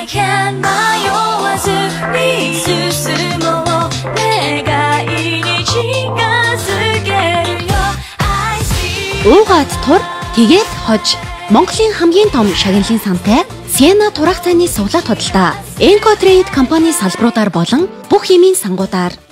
can迷わずに進もう願いに近づけるよ I see Уугаад тур тэгээд хож Монголын хамгийн том шагналын сантай Sienna турах цайны сувлах худалдаа Enco Trade компани салбаруудаар болон бүх хэмийн сангуудаар